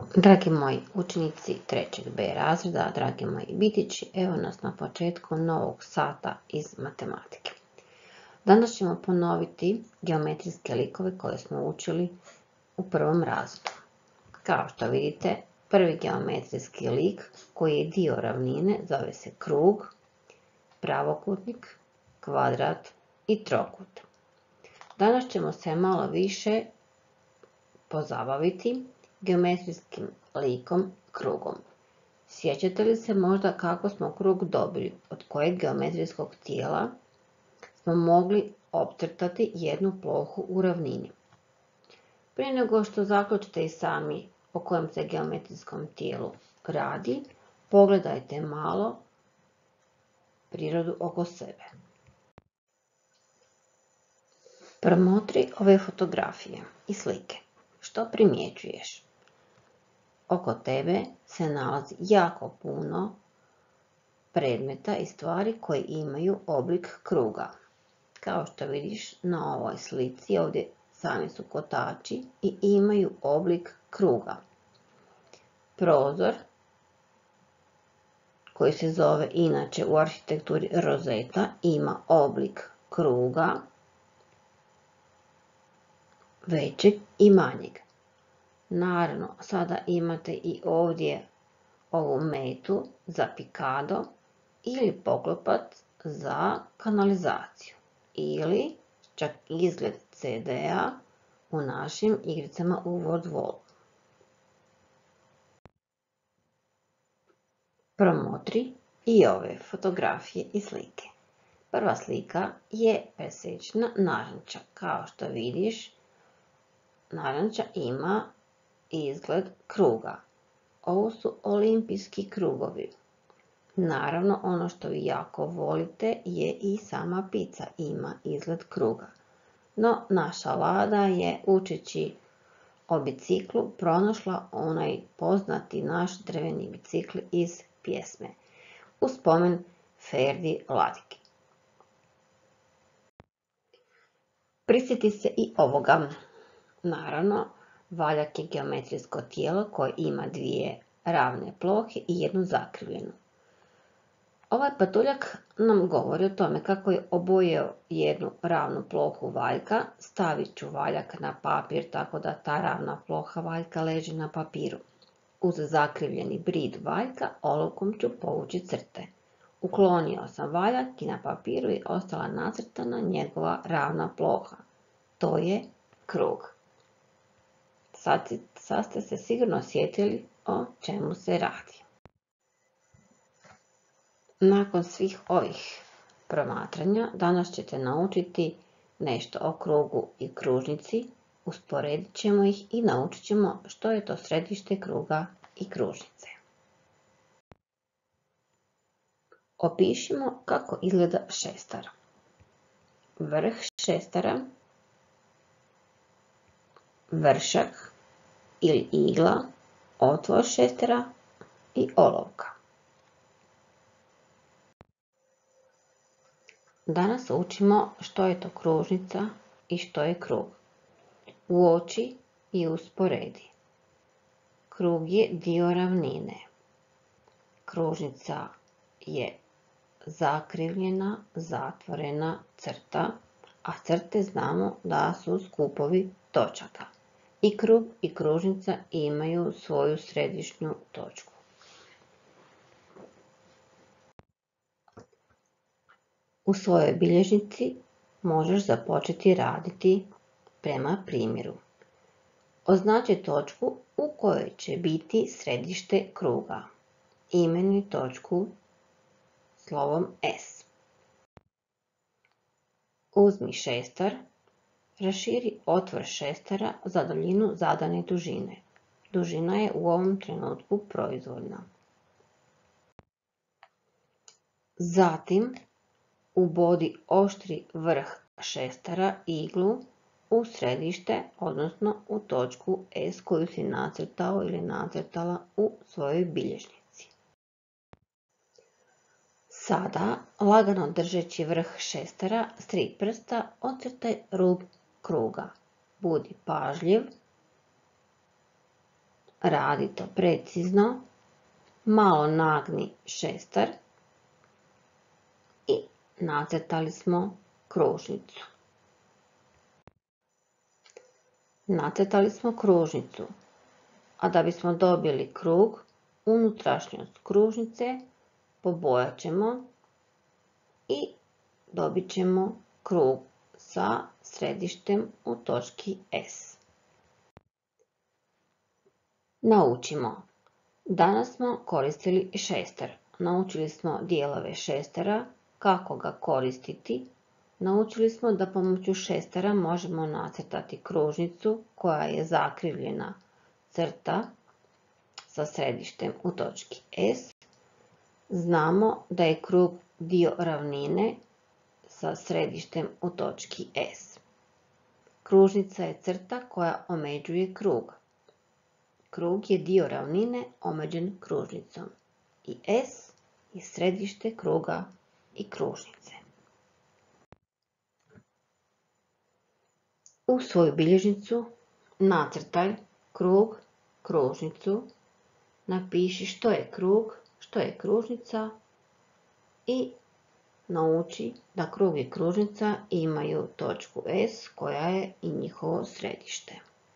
Dragi moji učenici 3B razreda, dragi moji bitići, evo nas na početku novog sata iz matematike. Danas ćemo ponoviti geometrijske likove koje smo učili u prvom razredu. Kao što vidite, prvi geometrijski lik koji je dio ravnine zove se krug, pravokutnik, kvadrat i trokut. Danas ćemo se malo više pozabaviti geometrijskim likom krugom. Sjećate li se možda kako smo krug dobili, od kojeg geometrijskog tijela smo mogli opcrtati jednu plohu u ravnini? Prije nego što zaključite i sami o kojem se geometrijskom tijelu radi, pogledajte malo prirodu oko sebe. Promotri ove fotografije i slike. Što primjećuješ? Oko tebe se nalazi jako puno predmeta i stvari koji imaju oblik kruga. Kao što vidiš na ovoj slici, ovdje sami su kotači i imaju oblik kruga. Prozor, koji se zove inače u arhitekturi rozeta, ima oblik kruga, većeg i manjeg. Naravno, sada imate i ovdje ovu metu za pikado ili poklopac za kanalizaciju ili čak izgled CD-a u našim igricama u Wordwallu. Promotri i ove fotografije i slike. Prva slika je presečna naranča. Kao što vidiš, naranča ima izgled kruga. Ovo su olimpijski krugovi. Naravno, ono što vi jako volite je i sama pizza, ima izgled kruga. No, naša Lada je, učeći o biciklu, pronašla onaj poznati naš drveni bicikl iz pjesme, u spomen Ferdi Ladike. Prisjeti se i ovoga. Naravno, valjak je geometrijsko tijelo koje ima dvije ravne plohe i jednu zakrivljenu. Ovaj patuljak nam govori o tome kako je obojio jednu ravnu plohu valjka. Stavit ću valjak na papir tako da ta ravna ploha valjka leži na papiru. Uz zakrivljeni brid valjka olovkom ću povući crte. Uklonio sam valjak i na papiru je ostala nacrtana njegova ravna ploha. To je krug. Sad ste se sigurno sjetili o čemu se radi. Nakon svih ovih promatranja, danas ćete naučiti nešto o krugu i kružnici, usporedit ćemo ih i naučit ćemo što je to središte kruga i kružnice. Opišimo kako izgleda šestara. Vrh šestara, vršak ili igla, otvor šestara i olovka. Danas učimo što je to kružnica i što je krug. Uoči i usporedi. Krug je dio ravnine. Kružnica je zakrivljena, zatvorena crta, a crte znamo da su skupovi točaka. I krug i kružnica imaju svoju središnju točku. U svojoj bilježnici možeš započeti raditi prema primjeru. Označi točku u kojoj će biti središte kruga. Imenuj točku slovom S. Uzmi šestar, raširi otvor šestara za daljinu zadane dužine. Dužina je u ovom trenutku proizvoljna. Zatim, ubodi oštri vrh šestara iglu u središte, odnosno u točku S koju si nacrtao ili nacrtala u svojoj bilježnici. Sada, lagano držeći vrh šestara s 3 prsta, ocrtaj rub kruga. Budi pažljiv radi to precizno, malo nagni šestar i nacrtali smo kružnicu. Nacrtali smo kružnicu, a da bismo dobili krug, unutrašnjost kružnice pobojat ćemo i dobit ćemo krug sa središtem u točki S. Naučimo. Danas smo koristili šestar. Naučili smo dijelove šestara, kako ga koristiti. Naučili smo da pomoću šestara možemo nacrtati kružnicu koja je zakrivljena crta sa središtem u točki S. Znamo da je krug dio ravnine sa središtem u točki S. Kružnica je crta koja omeđuje krug. Krug je dio ravnine omeđen kružnicom. I S je središte kruga i kružnice. U svoju bilježnicu nacrtaj krug, kružnicu, napiši što je krug, što je kružnica i nauči da krug i kružnica imaju točku S koja je i njihovo središte.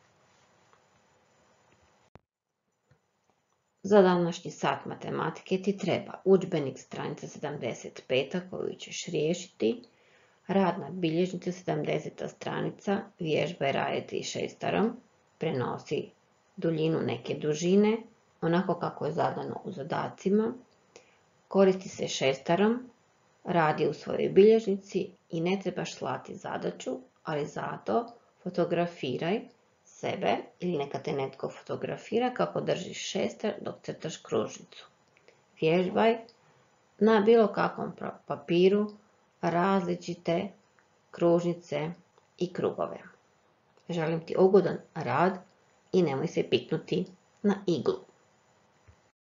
Za današnji sat matematike ti treba udžbenik stranica 75 koju ćeš riješiti, radna bilježnica 70. stranica, vježbaj raditi šestarom, prenosi duljinu neke dužine, onako kako je zadano u zadacima, koristi se šestarom, radi u svojoj bilježnici i ne trebaš slati zadaću, ali zato fotografiraj sebe ili neka te netko fotografira kako držiš šestar dok crtaš kružnicu. Vježbaj na bilo kakvom papiru različite kružnice i krugove. Želim ti ugodan rad i nemoj se piknuti na iglu.